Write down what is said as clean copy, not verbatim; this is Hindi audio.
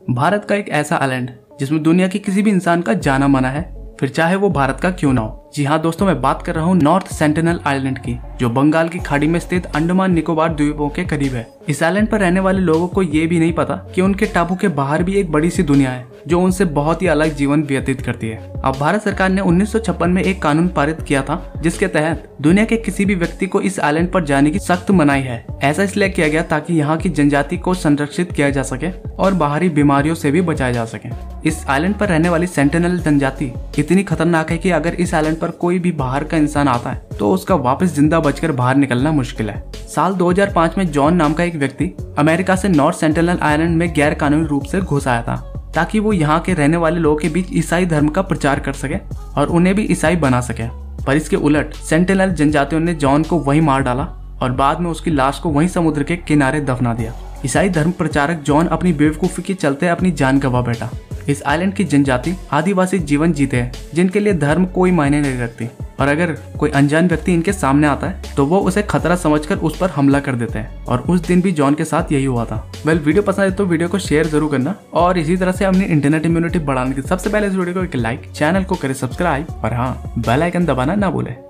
भारत का एक ऐसा आइलैंड जिसमें दुनिया के किसी भी इंसान का जाना माना है, फिर चाहे वो भारत का क्यों ना हो। जी हाँ दोस्तों, मैं बात कर रहा हूँ नॉर्थ सेंटिनल आइलैंड की, जो बंगाल की खाड़ी में स्थित अंडमान निकोबार द्वीपों के करीब है। इस आइलैंड पर रहने वाले लोगों को ये भी नहीं पता कि उनके टापू के बाहर भी एक बड़ी सी दुनिया है जो उनसे बहुत ही अलग जीवन व्यतीत करती है। अब भारत सरकार ने 1956 में एक कानून पारित किया था जिसके तहत दुनिया के किसी भी व्यक्ति को इस आइलैंड पर जाने की सख्त मनाही है। ऐसा इसलिए किया गया ताकि यहाँ की जनजाति को संरक्षित किया जा सके और बाहरी बीमारियों से भी बचाया जा सके। इस आइलैंड पर रहने वाली सेंटिनल जनजाति इतनी खतरनाक है कि अगर इस आइलैंड पर कोई भी बाहर का इंसान आता है तो उसका वापस जिंदा बचकर बाहर निकलना मुश्किल है। साल 2005 में जॉन नाम का एक व्यक्ति अमेरिका से नॉर्थ सेंटिनल आइलैंड में गैर कानूनी रूप से घुस आया था ताकि वो यहाँ के रहने वाले लोगों के बीच ईसाई धर्म का प्रचार कर सके और उन्हें भी ईसाई बना सके। पर इसके उलट सेंटिनल जनजातियों ने जॉन को वहीं मार डाला और बाद में उसकी लाश को वहीं समुद्र के किनारे दफना दिया। ईसाई धर्म प्रचारक जॉन अपनी बेवकूफी के चलते अपनी जान गंवा बैठा। इस आइलैंड की जनजाति आदिवासी जीवन जीते हैं जिनके लिए धर्म कोई मायने नहीं रखती, और अगर कोई अनजान व्यक्ति इनके सामने आता है तो वो उसे खतरा समझकर उस पर हमला कर देते हैं। और उस दिन भी जॉन के साथ यही हुआ था। वीडियो पसंद है तो वीडियो को शेयर जरूर करना और इसी तरह से अपनी इंटरनेट इम्यूनिटी बढ़ाने की सबसे पहले इस वीडियो को एक लाइक, चैनल को करें सब्सक्राइब और हाँ बेल आइकन दबाना ना भूले।